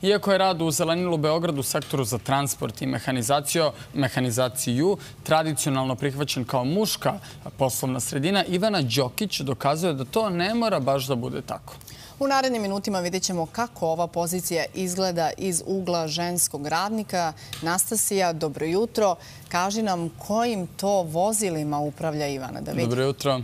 Iako je rad u Zelenilu Beogradu u sektoru za transport i mehanizaciju tradicionalno prihvaćen kao muška poslovna sredina, Ivana Đokić dokazuje da to ne mora baš da bude tako. U narednim minutima vidjet ćemo kako ova pozicija izgleda iz ugla ženskog radnika. Nastasija, dobro jutro. Kaži nam kojim to vozilima upravlja Ivana. Da vidimo. Dobro jutro.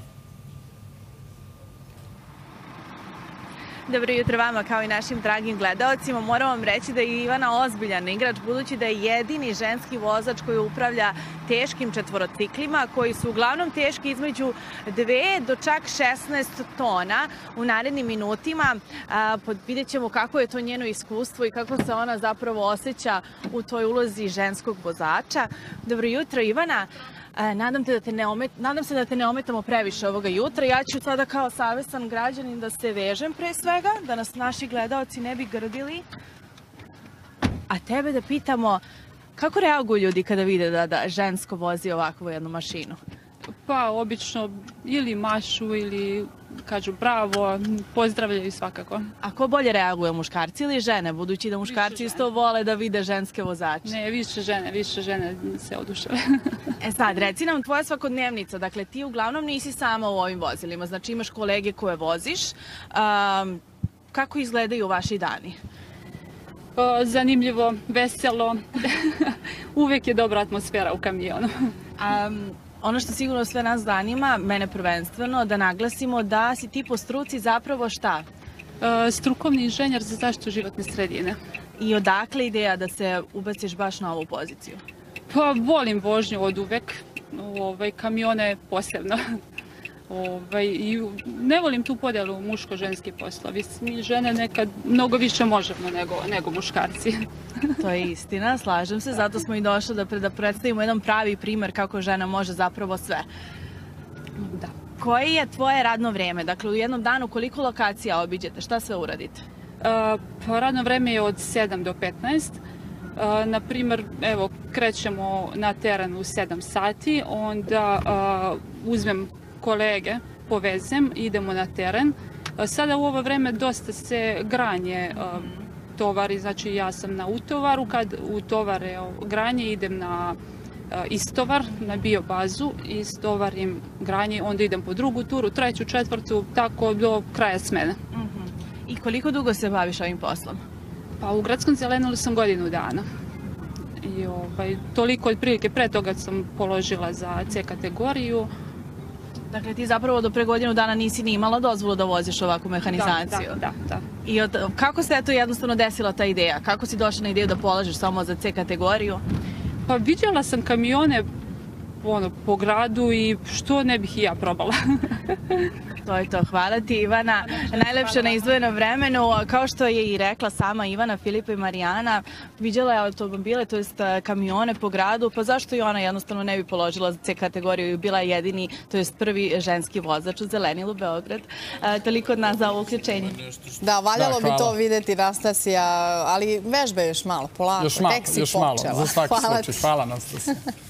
Dobro jutro vama kao i našim dragim gledaocima. Moram vam reći da je Ivana ozbiljan igrač, budući da je jedini ženski vozač koji upravlja teškim četvorociklima, koji su uglavnom teški između 2 do čak 16 tona. U narednim minutima vidjet ćemo kako je to njeno iskustvo i kako se ona zapravo osjeća u toj ulozi ženskog vozača. Dobro jutro, Ivana. Nadam se da te ne ometamo previše ovoga jutra. Ja ću sada kao savestan građanin da se vežem pre svega, da nas naši gledaoci ne bi grdili. A tebe da pitamo, kako reaguju ljudi kada vide da žensko vozi ovakvu jednu mašinu? Pa, obično ili mašu ili kažu bravo, pozdravljaju svakako. A ko bolje reaguje, muškarci ili žene? Budući da muškarci isto vole da vide ženske vozače. Ne, više žene se oduševe. Sad, reci nam tvoja svakodnevnica. Dakle, ti uglavnom nisi sama u ovim vozilima. Znači, imaš kolege koje voziš. Kako izgledaju vaši dani? Zanimljivo, veselo. Uvek je dobra atmosfera u kamionu. Ono što sigurno sve nas zanima, mene prvenstveno, da naglasimo da si ti po struci zapravo šta? Strukovni inženjer za zaštitu životne sredine. I odakle ideja da se ubaciš baš na ovu poziciju? Pa, volim vožnju od uvek. Kamione posebno. I ne volim tu podelu muško-ženski poslovi. Mi žene nekad mnogo više možemo nego muškarci. To je istina, slažem se. Zato smo i došli da predstavimo jedan pravi primer kako žena može zapravo sve. Da. Koje je tvoje radno vreme? Dakle, u jednom danu koliko lokacija obiđete? Šta sve uradite? Pa, radno vreme je od 7 do 15. Naprimer, evo, krećemo na teren u 7 sati, onda uzmem kolege, povezem, idemo na teren. Sada u ovo vreme dosta se granje tovari, znači ja sam na utovaru, kad utovare granje idem na istovar, na biobazu, istovarim granje, onda idem po drugu turu, treću, četvrtu, tako do kraja smene. I koliko dugo se baviš ovim poslom? Pa u Gradskom Zelenilu sam godinu dana. I toliko otprilike, pre toga sam položila za C kategoriju. Dakle, ti zapravo do pre godinu dana nisi ni imala dozvolu da voziš ovakvu mehanizaciju. Da. I kako se to jednostavno desila ta ideja? Kako si došla na ideju da polažeš samo za C kategoriju? Pa viđala sam kamione po gradu i što ne bih i ja probala. To je to. Hvala ti, Ivana. Najlepše na izdvojenom vremenu. Kao što je i rekla sama Ivana, Filipa i Marijana, viđala je automobile, to jest kamione po gradu, pa zašto i ona jednostavno ne bi položila za C kategoriju i bila jedini, to jest prvi ženski vozač u Zelenilu Beograd. Toliko od nas za ovo uključenje. Da, valjalo bi to videti, Nastasija, ali vežba još malo, polako, tek si počela. Za svaki slučaj. Hvala, Nastasija.